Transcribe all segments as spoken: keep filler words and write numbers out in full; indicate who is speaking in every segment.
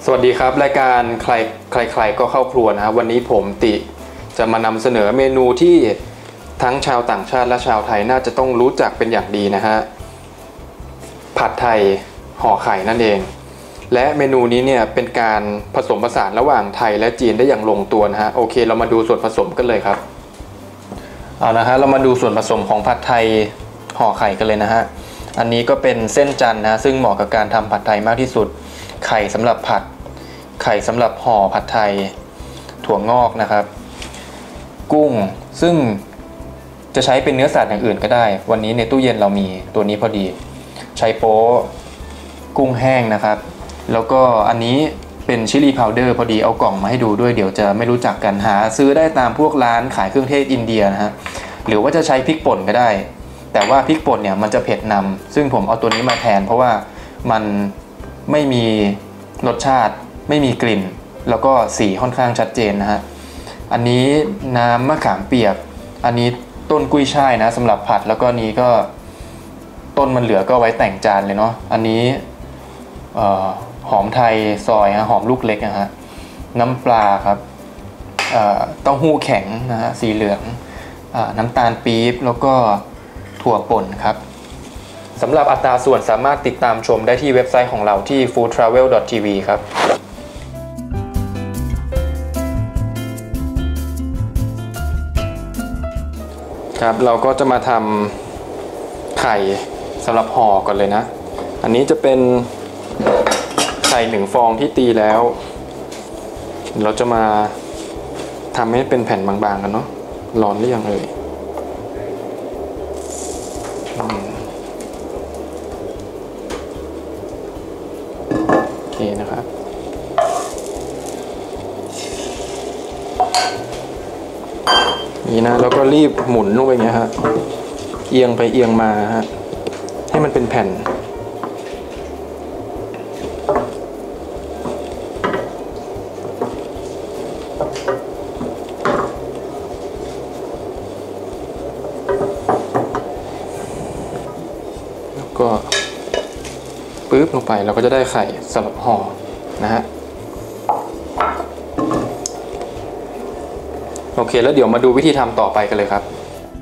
Speaker 1: สวัสดีครับรายการใครใครๆก็เข้าครัวนะครับวันนี้ผมติจะมานำเสนอเมนูที่ทั้งชาวต่างชาติและชาวไทยน่าจะต้องรู้จักเป็นอย่างดีนะฮะผัดไทยห่อไข่นั่นเองและเมนูนี้เนี่ยเป็นการผสมผสานระหว่างไทยและจีนได้อย่างลงตัวนะฮะโอเคเรามาดูส่วนผสมกันเลยครับเอาละฮะเรามาดูส่วนผสมของผัดไทยห่อไข่กันเลยนะฮะอันนี้ก็เป็นเส้นจันทร์นะซึ่งเหมาะกับการทำผัดไทยมากที่สุดไข่สำหรับผัดไข่สำหรับห่อผัดไทยถั่วงอกนะครับกุ้งซึ่งจะใช้เป็นเนื้อสัตว์อย่างอื่นก็ได้วันนี้ในตู้เย็นเรามีตัวนี้พอดีใช้โป๊กุ้งแห้งนะครับแล้วก็อันนี้เป็นชิลลี่พาวเดอร์พอดีเอากล่องมาให้ดูด้วยเดี๋ยวจะไม่รู้จักกันหาซื้อได้ตามพวกร้านขายเครื่องเทศอินเดียนะฮะหรือว่าจะใช้พริกป่นก็ได้แต่ว่าพริกป่นเนี่ยมันจะเผ็ดนำซึ่งผมเอาตัวนี้มาแทนเพราะว่ามันไม่มีรสชาติไม่มีกลิ่นแล้วก็สีค่อนข้างชัดเจนนะฮะอันนี้น้ำมะขามเปียกอันนี้ต้นกุ้ยช่ายนะสำหรับผัดแล้วก็นี้ก็ต้นมันเหลือก็ไว้แต่งจานเลยเนาะอันนี้หอมไทยซอยฮะหอมลูกเล็กนะฮะน้ำปลาครับเต้าหู้แข็งนะฮะสีเหลืองน้ำตาลปี๊บแล้วก็ถั่วป่นครับสำหรับอัตราส่วนสามารถติดตามชมได้ที่เว็บไซต์ของเราที่ ฟู้ดทราเวล ดอท ที วี ครับครับเราก็จะมาทำไข่สำหรับห่อก่อนเลยนะอันนี้จะเป็นไข่หนึ่งฟองที่ตีแล้วเราจะมาทำให้เป็นแผ่นบางๆกันเนาะร้อนหรือยังเอ่ยโอเคนะครับนี่นะแล้วก็รีบหมุนลงไปอย่างเงี้ยฮะเอียงไปเอียงมาฮะให้มันเป็นแผ่นแล้วก็ปึ๊บลงไปเราก็จะได้ไข่สำหรับห่อนะฮะโอเคแล้วเดี๋ยวมาดูวิธีทำต่อไปกันเลยครับ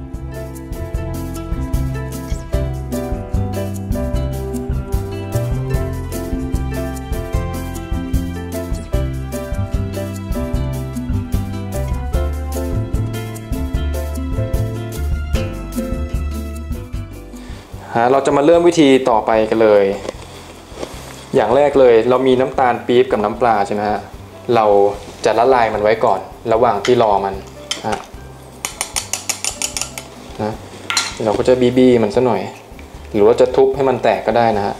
Speaker 1: เราจะมาเริ่มวิธีต่อไปกันเลยอย่างแรกเลยเรามีน้ำตาลปี๊บกับน้ำปลาใช่ไหมฮะเราจะละลายมันไว้ก่อนระหว่างที่รอมันนะเราก็จะบีบีมันซะหน่อยหรือว่าจะทุบให้มันแตกก็ได้นะฮะ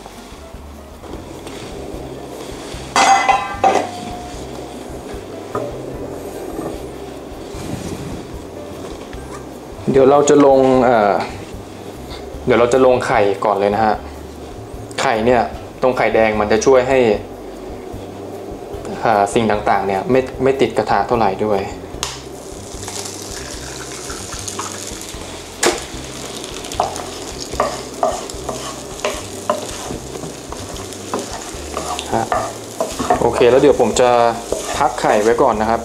Speaker 1: เดี๋ยวเราจะลงเอ่อเดี๋ยวเราจะลงไข่ก่อนเลยนะฮะไข่เนี่ยตรงไข่แดงมันจะช่วยให้สิ่งต่างๆเนี่ยไม่ไม่ติดกระทะเท่าไหร่ด้วยฮะโอเคแล้วเดี๋ยวผมจะพักไข่ไว้ก่อนนะครับ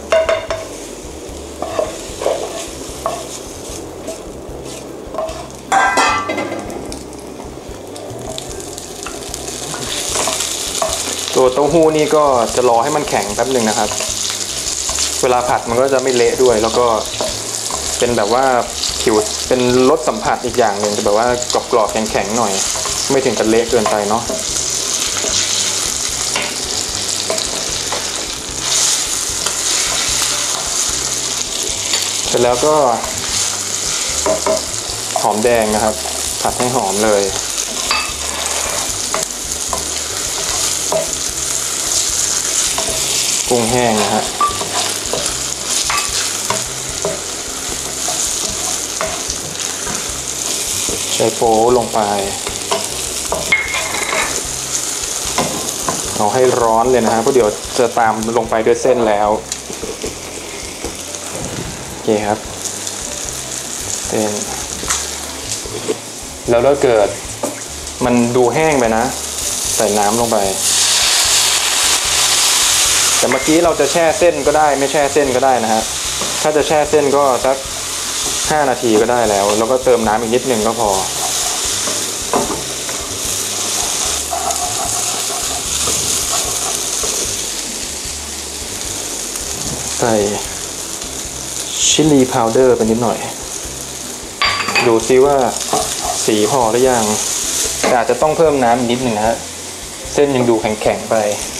Speaker 1: ตัวเต้าหู้นี่ก็จะรอให้มันแข็งแป๊บหนึ่งนะครับเวลาผัดมันก็จะไม่เละด้วยแล้วก็เป็นแบบว่าผิวเป็นรสสัมผัสอีกอย่างหนึ่งจะแบบว่ากรอบๆแข็งๆหน่อยไม่ถึงกับเละเกินไปเนาะเสร็จแล้วก็หอมแดงนะครับผัดให้หอมเลยกุ้งแห้งนะฮะใส่โป๊ลงไปเอาให้ร้อนเลยนะฮะเพราะเดี๋ยวจะตามลงไปด้วยเส้นแล้วโอเคครับเส้นแล้วถ้าเกิดมันดูแห้งไปนะใส่น้ำลงไป โแต่เมื่อกี้เราจะแช่เส้นก็ได้ไม่แช่เส้นก็ได้นะฮะถ้าจะแช่เส้นก็สักห้านาทีก็ได้แล้วแล้วก็เติมน้ำอีกนิดนึงก็พอใส่ชิลลี่พาวเดอร์ไปนิดหน่อยดูซิว่าสีพอหรือยังแต่อาจจะต้องเพิ่มน้ำอีกนิดหนึ่งนะฮะเส้นยังดูแข็งๆไป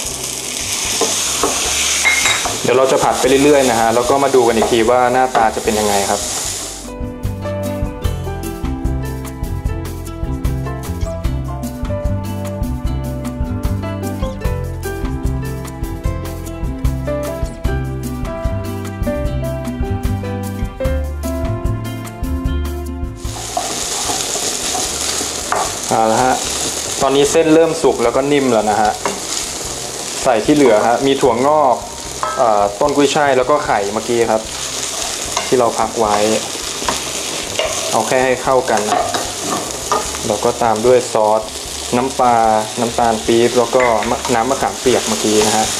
Speaker 1: เดี๋ยวเราจะผัดไปเรื่อยๆนะฮะแล้วก็มาดูกันอีกทีว่าหน้าตาจะเป็นยังไงครับเอาละฮะตอนนี้เส้นเริ่มสุกแล้วก็นิ่มแล้วนะฮะใส่ที่เหลือฮะมีถั่วงอกต้นกุ้ยช่ายแล้วก็ไข่เมื่อกี้ครับที่เราพักไว้เอาแค่ให้เข้ากันแล้วก็ตามด้วยซอสน้ำปลาน้ำตาลปี๊บแล้วก็น้ำมะขามเปียกเมื่อกี้นะฮะ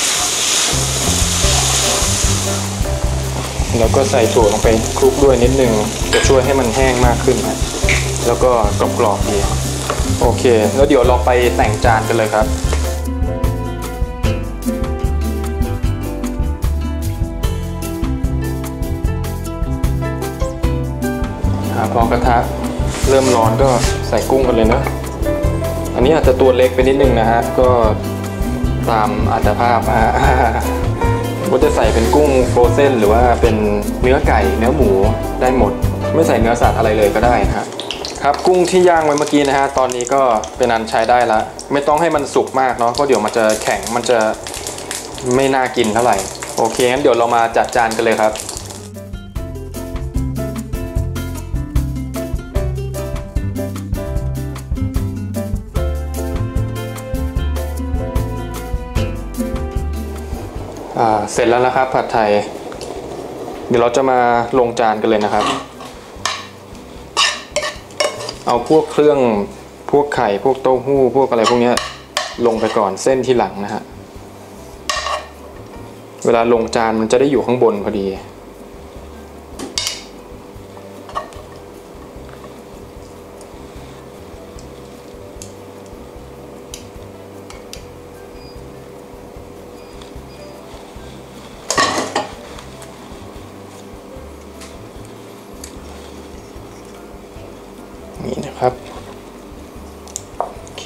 Speaker 1: แล้วก็ใส่ถั่วลงไปคลุกด้วยนิดนึงจะช่วยให้มันแห้งมากขึ้นนะแล้วก็กรอบๆดีโอเคแล้วเดี๋ยวเราไปแต่งจานกันเลยครับพอกระทะเริ่มร้อนก็ใส่กุ้งกันเลยนะอันนี้อาจจะตัวเล็กไปนิดนึงนะฮะก็ตามอัตภาพฮะว่าจะใส่เป็นกุ้งโฟรเซนหรือว่าเป็นเนื้อไก่เนื้อหมูได้หมดไม่ใส่เนื้อสัตว์อะไรเลยก็ได้นะฮะครับกุ้งที่ย่างไว้เมื่อกี้นะฮะตอนนี้ก็เป็นอันใช้ได้ละไม่ต้องให้มันสุกมากเนาะเพราะเดี๋ยวมันจะแข็งมันจะไม่น่ากินเท่าไหร่โอเคงั้นเดี๋ยวเรามาจัดจานกันเลยครับเสร็จแล้วนะครับผัดไทยเดี๋ยวเราจะมาลงจานกันเลยนะครับเอาพวกเครื่องพวกไข่พวกเต้าหู้พวกอะไรพวกนี้ลงไปก่อนเส้นที่หลังนะฮะเวลาลงจานมันจะได้อยู่ข้างบนพอดีนี่นะครับโอเค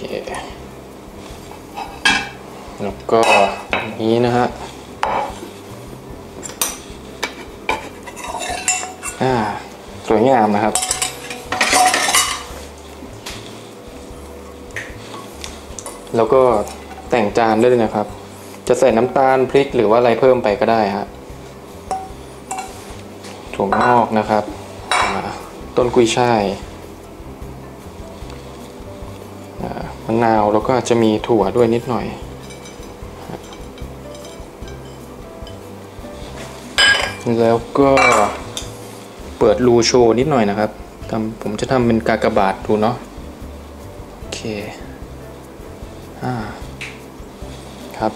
Speaker 1: แล้วก็นี้นะฮะอ่าสวยงามนะครับแล้วก็แต่งจานได้เลยนะครับจะใส่น้ำตาลพริกหรือว่าอะไรเพิ่มไปก็ได้ฮะถั่วงอกนะครับต้นกุยช่ายมะนาวแล้วก็อาจจะมีถั่วด้วยนิดหน่อยแล้วก็เปิดรูโชว์นิดหน่อยนะครับทำผมจะทำเป็นกากบาทดูเนาะโอเคอ่าครับ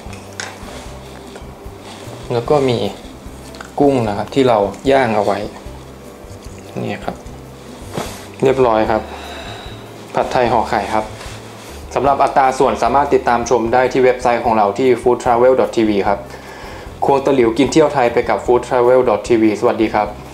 Speaker 1: แล้วก็มีกุ้งนะครับที่เราย่างเอาไว้นี่ครับเรียบร้อยครับผัดไทยห่อไข่ครับสำหรับอัตราส่วนสามารถติดตามชมได้ที่เว็บไซต์ของเราที่ ฟู้ดทราเวล ดอท ที วี ครับควงตะหลิวกินเที่ยวไทยไปกับ ฟู้ดทราเวล ดอท ที วี สวัสดีครับ